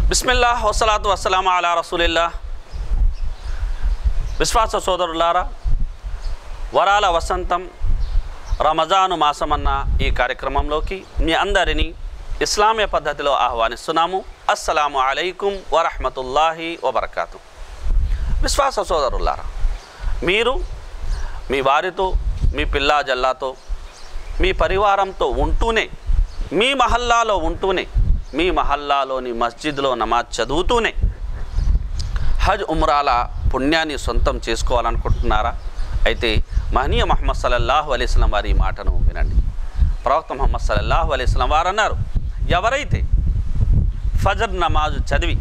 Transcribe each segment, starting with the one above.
బిస్మిల్లాహ్ వస్సలాతు వస్సలాము అలా రసూలిల్లాహ్. విశ్వాస సోదరులారా, వరాల వసంతం రమజాను మాసమన్న ఈ కార్యక్రమంలోకి మీ అందరినీ ఇస్లామీయ పద్ధతిలో ఆహ్వానిస్తున్నాము. అస్సలాము అలైకుం వరహ్మతుల్లాహి వబర్కాతు. విశ్వాస సోదరులారా, మీరు మీ వారితో, మీ పిల్లా జల్లాతో, మీ పరివారంతో ఉంటూనే, మీ మహల్లాలో ఉంటూనే, మీ మహల్లాలోని మస్జిద్లో నమాజ్ చదువుతూనే హజ్ ఉమ్రాల పుణ్యాన్ని సొంతం చేసుకోవాలనుకుంటున్నారా? అయితే మహనీయ ముహమ్మద్ సల్లల్లాహు అలైహి వసల్లం వారి మాటను వినండి. ప్రవక్త ముహమ్మద్ సల్లల్లాహు అలైహి వసల్లం వారు అన్నారు, ఎవరైతే ఫజర్ నమాజు చదివి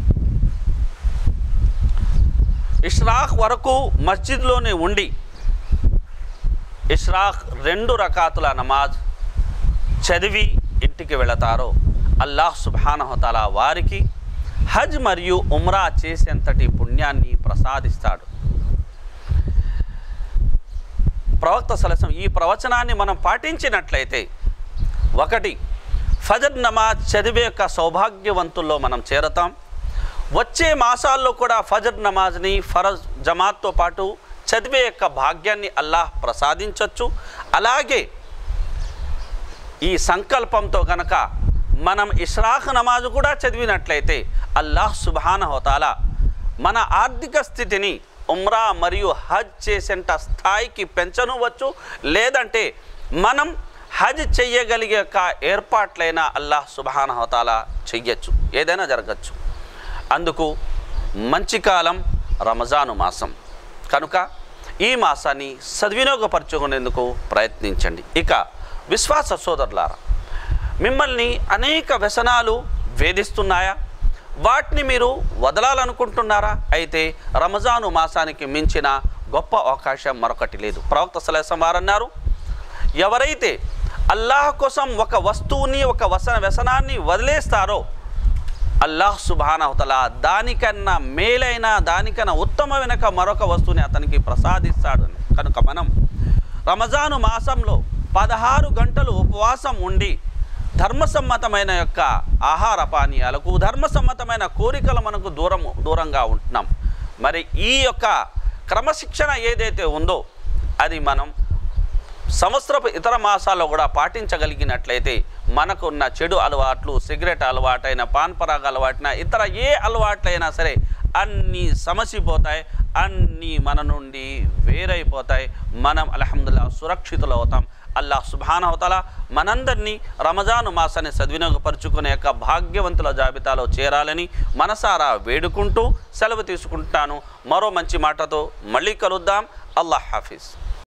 ఇష్రాక్ వరకు మస్జిద్లోనే ఉండి ఇష్రాక్ 2 రకాతుల నమాజ్ చదివి ఇంటికి వెళతారో అల్లాహ్ సుబ్హానహు వ తఆలా వారికి హజ్ మరియు ఉమ్రా చేసేంతటి పుణ్యాన్ని ప్రసాదిస్తాడు. ప్రవక్త సలసం ఈ ప్రవచనాన్ని మనం పాటించినట్లయితే, 1 ఫజర్ నమాజ్ చదివే యొక్క సౌభాగ్యవంతుల్లో మనం చేరతాం. వచ్చే మాసాల్లో కూడా ఫజర్ నమాజ్ని ఫరజ్ జమాత్తో పాటు చదివే యొక్క భాగ్యాన్ని అల్లాహ్ ప్రసాదించవచ్చు. అలాగే ఈ సంకల్పంతో గనక మనం ఇష్రాక్ నమాజు కూడా చదివినట్లయితే అల్లాహ్ సుబ్హానహు వ తఆలా మన ఆర్థిక స్థితిని ఉమ్రా మరియు హజ్ చేసేంత స్థాయికి పెంచనువచ్చు. లేదంటే మనం హజ్ చెయ్యగలిగే యొక్క ఏర్పాట్లైనా అల్లాహ్ సుబ్హానహు వ తఆలా చెయ్యొచ్చు, ఏదైనా జరగచ్చు. అందుకు మంచి కాలం రమజాను మాసం కనుక ఈ మాసాన్ని సద్వినియోగపరచుకునేందుకు ప్రయత్నించండి. ఇక విశ్వాస సోదరులారా, మిమ్మల్ని అనేక వ్యసనాలు వేధిస్తున్నాయా? వాటిని మీరు వదలాలనుకుంటున్నారా? అయితే రమజాను మాసానికి మించిన గొప్ప అవకాశం మరొకటి లేదు. ప్రవక్త సల్లల్లాహు అలైహి వసల్లం వారు అన్నారు, ఎవరైతే అల్లాహ్ కోసం ఒక వస్తువుని, ఒక వ్యసనాన్ని వదిలేస్తారో అల్లాహ్ సుబ్హానహు వ తఆలా దానికన్నా మేలైన, దానికన్నా ఉత్తమమైన మరొక వస్తువుని అతనికి ప్రసాదిస్తాడు. కనుక మనం రమజాను మాసంలో 16 గంటలు ఉపవాసం ఉండి ధర్మసమ్మతమైన యొక్క ఆహార పానీయాలకు, ధర్మసమ్మతమైన కోరికలు మనకు దూరంగా ఉంటున్నాం. మరి ఈ యొక్క క్రమశిక్షణ ఏదైతే ఉందో అది మనం సంవత్సరపు ఇతర మాసాల్లో కూడా పాటించగలిగినట్లయితే మనకున్న చెడు అలవాట్లు, సిగరెట్ అలవాటైన, పాన్ పరాగ అలవాటైన, ఇతర ఏ అలవాట్లైనా సరే అన్నీ సమసిపోతాయి, అన్నీ మన నుండి వేరైపోతాయి. మనం అల్హమ్దులిల్లాహ్ సురక్షితులు అవుతాం. అల్లాహ్ సుబ్హానహు వ తఆలా మనందరినీ రమజాను మాసాన్ని సద్వినియోగపరుచుకునే యొక్క భాగ్యవంతుల జాబితాలో చేరాలని మనసారా వేడుకుంటూ సెలవు తీసుకుంటాను. మరో మంచి మాటతో మళ్ళీ కలుద్దాం. అల్లాహ్ హాఫిజ్.